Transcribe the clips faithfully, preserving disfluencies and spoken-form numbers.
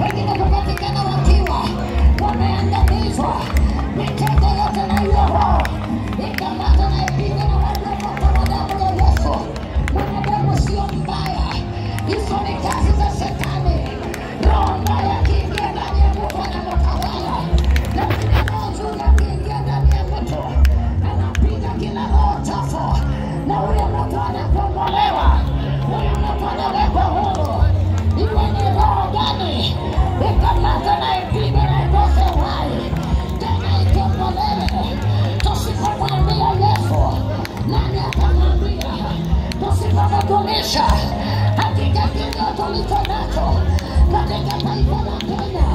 wengine kupatikana wakiwa wameangamizwa. Mitego yote na hiyo roho ikamata na ipiga na walioko kwa damu ya Yesu. Mwanadamu sio mbaya, hizo ni kazi za Shetani. Roho mbaya akiingia ndani ya mtu anamtawala, lakini roho nzuri akiingia ndani ya mtu anapiga kila roho chafu, na huyo mtu anakombolewa, huyo mtu anawekwa huru. Iwe ni roho gani, ikamata na ipiga na ikose uhai, tena ikombolewe. Tusipomwambia Yesu, nani atamwambia? Tusipomtumisha, hakika kilio tulicho nacho katika taifa la Kenya,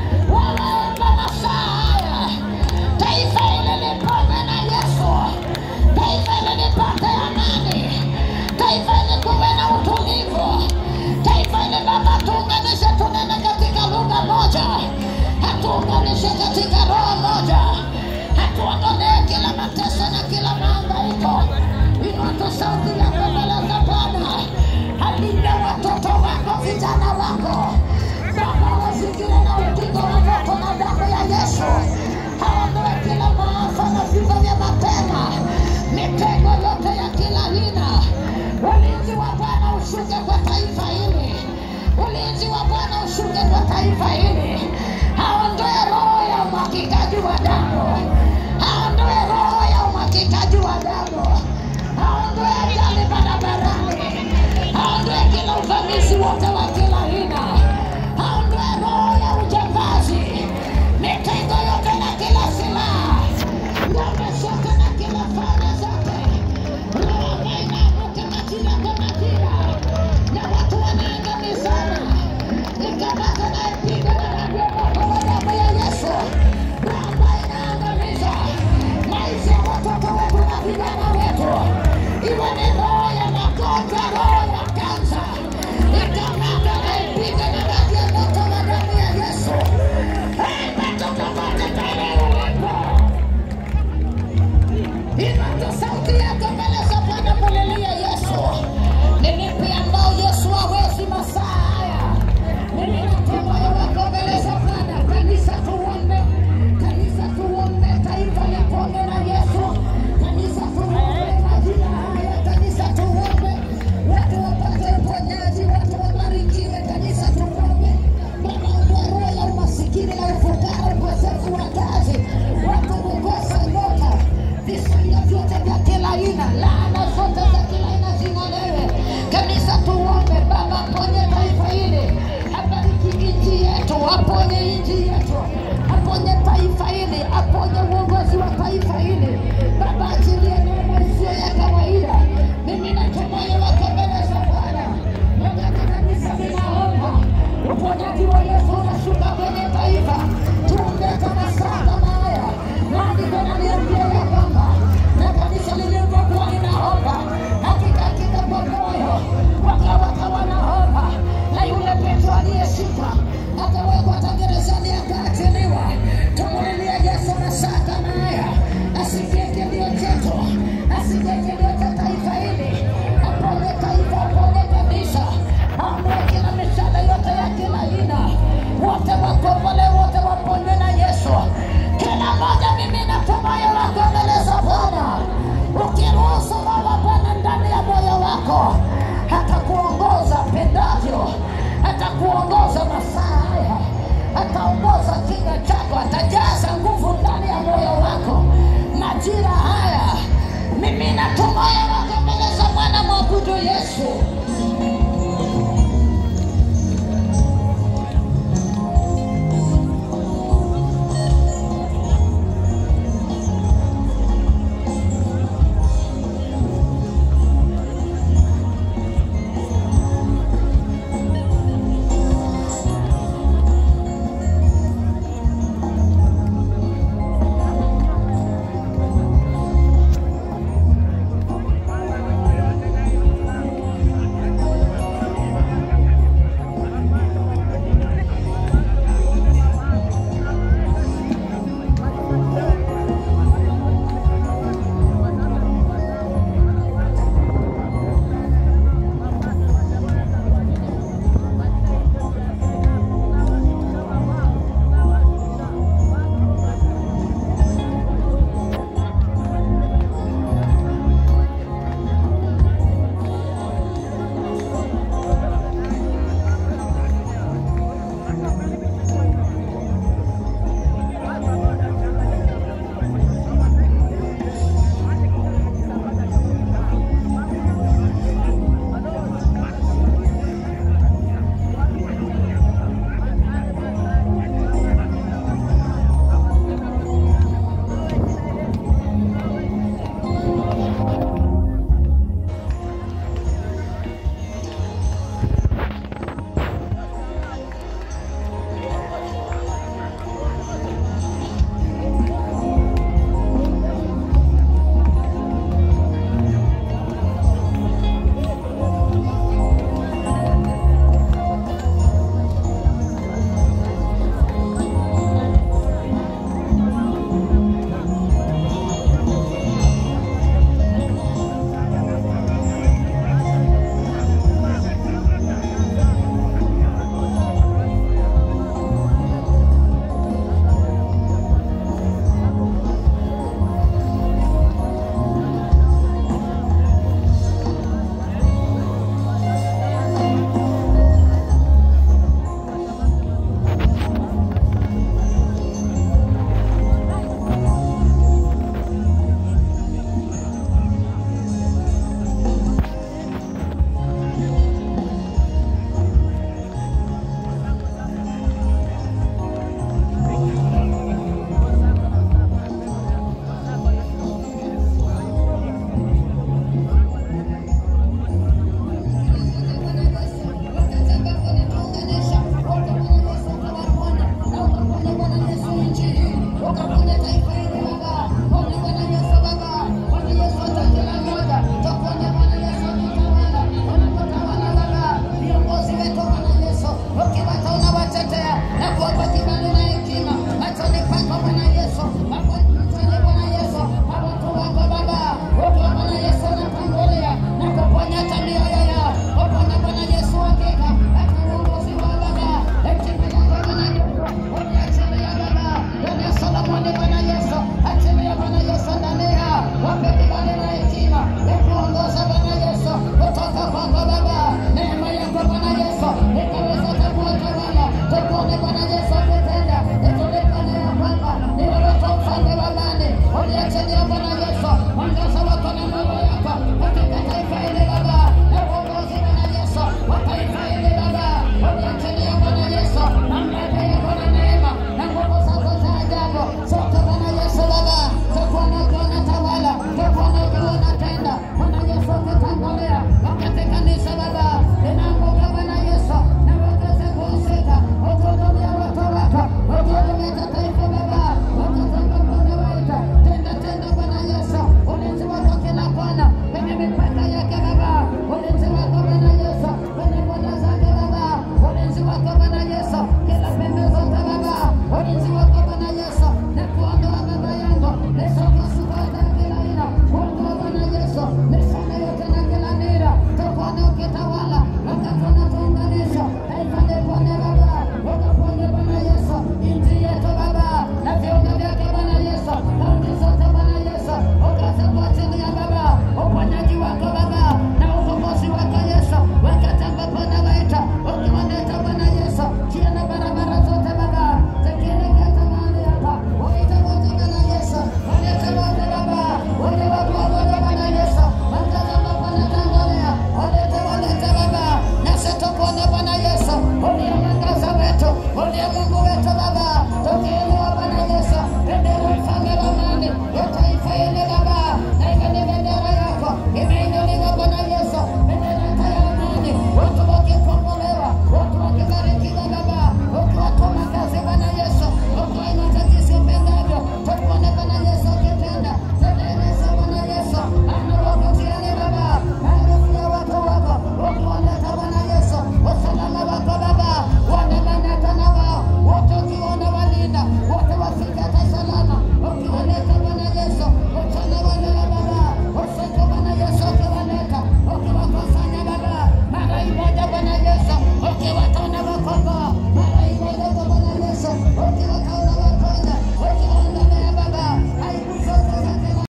waomba masaa haya taifa hili lipone na Yesu, taifa hili lipate amani, taifa hili kuwe na utulivu, taifa hili Baba tuunganishe, tunene katika lugha moja, hatuunganishe katika roho moja, hatuondolee kila mateso na kila mahangaiko. Inua sauti yako mbele za Bwana, alinda watoto wako, vijana wako Baba, wazingira na ukingo wa moto na damu ya Yesu. Haondoe kila maafa na vifo vya mapema, mitego yote ya kila aina. Ulinzi wa Bwana ushuke kwa taifa hili, ulinzi wa Bwana ushuke kwa taifa hili. Haondoe roho ya umwagikaji wa damu, haondoe roho ya umwagikaji wa damu, haondoe ajali barabarani, haondoe kila uvamizi wote wa kila aina, haondoe roho ya ujambazi, mitego yote na kila silaha, ngome zote na kila falme zote, roho ambayo inaanguka majira kwa majira na watu wanaangamizana, ikamata na ipiga na damu ya damu ya Yesu. Roho ambayo inaangamiza maisha ya watoto wetu na vijana wetu, iwe ni roho